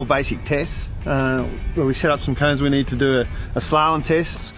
Basic tests where we set up some cones. We need to do a slalom test.